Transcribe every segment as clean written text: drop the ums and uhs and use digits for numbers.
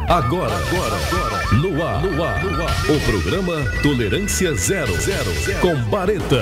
Agora, no ar. O programa Tolerância Zero, com Bareta.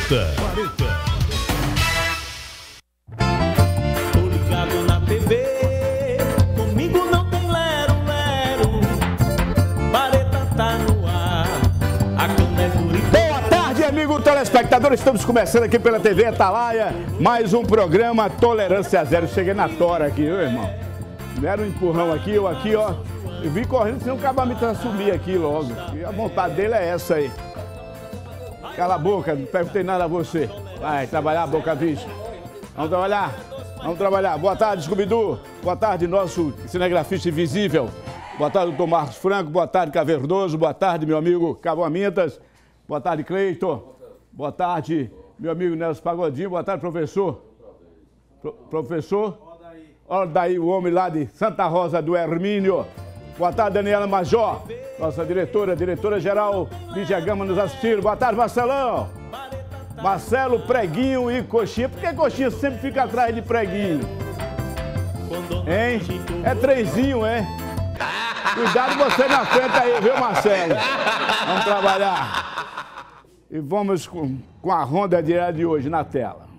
Tô ligado na TV, comigo não tem lero. Bareta tá no ar, a cana é dura. Boa tarde, amigo telespectador. Estamos começando aqui pela TV Atalaia, mais um programa Tolerância Zero. Cheguei na tora aqui, viu, irmão? Deram um empurrão aqui, eu aqui, ó. Eu vim correndo, senão o cabamento ia sumir aqui logo. E a vontade dele é essa aí. Cala a boca, não perguntei nada a você. Vai trabalhar, boca bicha. Vamos trabalhar. Boa tarde, Scooby-Doo. Boa tarde, nosso cinegrafista invisível. Boa tarde, doutor Marcos Franco. Boa tarde, Cavernoso. Boa tarde, meu amigo Cabo Amintas. Boa tarde, Cleiton. Boa tarde, meu amigo Nelson Pagodinho. Boa tarde, professor. Professor? Olha daí o homem lá de Santa Rosa do Hermínio. Boa tarde, Daniela Major, nossa diretora-geral Lígia Gama nos assistindo. Boa tarde, Marcelão. Marcelo, Preguinho e Coxinha. Por que Coxinha sempre fica atrás de Preguinho? Hein? É trenzinho, hein? Cuidado você na frente aí, viu, Marcelo? Vamos trabalhar. E vamos com a ronda diária de hoje na tela.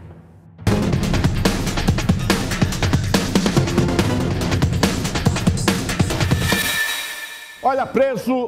Olha, preso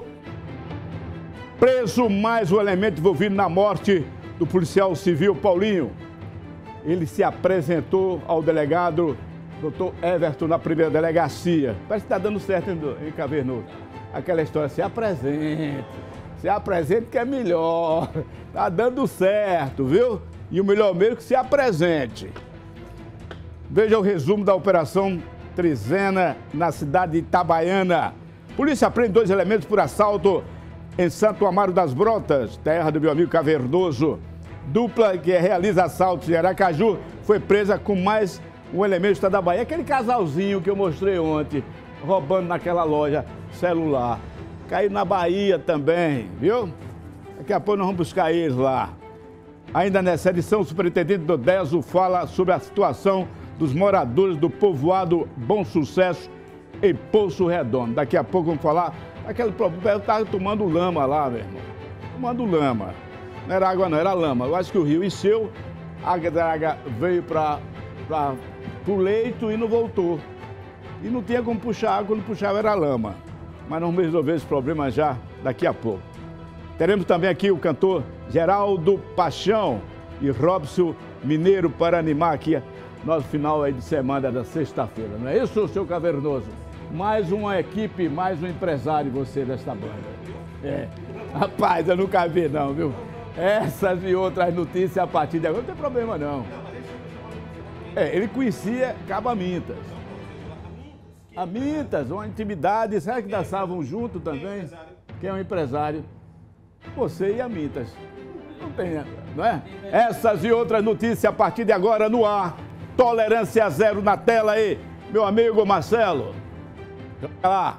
mais um elemento envolvido na morte do policial civil Paulinho. Ele se apresentou ao delegado Dr. Everton na primeira delegacia. Parece que está dando certo, hein, Cavernoso? Aquela história, se apresente que é melhor. Tá dando certo, viu? E o melhor mesmo que se apresente. Veja o resumo da Operação Trizena na cidade de Itabaiana. Polícia prende 2 elementos por assalto em Santo Amaro das Brotas, terra do meu amigo Cavernoso. Dupla que realiza assaltos em Aracaju foi presa com mais um elemento do estado da Bahia. Aquele casalzinho que eu mostrei ontem, roubando naquela loja celular. Caiu na Bahia também, viu? Daqui a pouco nós vamos buscar eles lá. Ainda nessa edição, o superintendente do DESO fala sobre a situação dos moradores do povoado Bom Sucesso, em Poço Redondo. Daqui a pouco vamos falar daquele problema. Eu estava tomando lama lá, meu irmão. Tomando lama. Não era água, não, era lama. Eu acho que o rio encheu, a draga veio para o leito e não voltou. E não tinha como puxar água, quando puxava era lama. Mas nós vamos resolver esse problema já daqui a pouco. Teremos também aqui o cantor Geraldo Paixão e Robson Mineiro para animar aqui nosso final aí de semana da sexta-feira. Não é isso, seu Cavernoso? Mais uma equipe, mais um empresário você desta banda. É. Rapaz, eu nunca vi não, viu? Essas e outras notícias a partir de agora não tem problema não. Ele conhecia Cabo Amintas. Amintas, uma intimidade. Será que dançavam junto também? Quem é um empresário? Você e Amintas. Não tem, não é? Essas e outras notícias a partir de agora no ar. Tolerância Zero na tela aí, meu amigo Marcelo. Olha lá.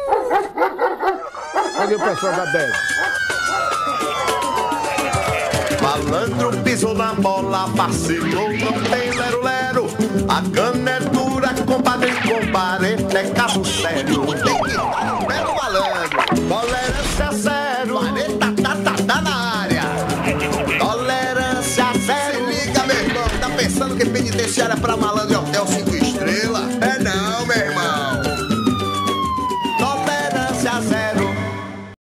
Olha o pessoal da 10. Malandro pisou na bola, vacilou, não tem lero-lero. A cana é dura, compadre, é caso sério. Pega o malandro, tolerância zero. Bareta tá na área. Tolerância zero. Se liga, meu irmão, tá pensando que penitenciária pra malandro é hotel 5 estrelas? É não, meu irmão. Tolerância zero.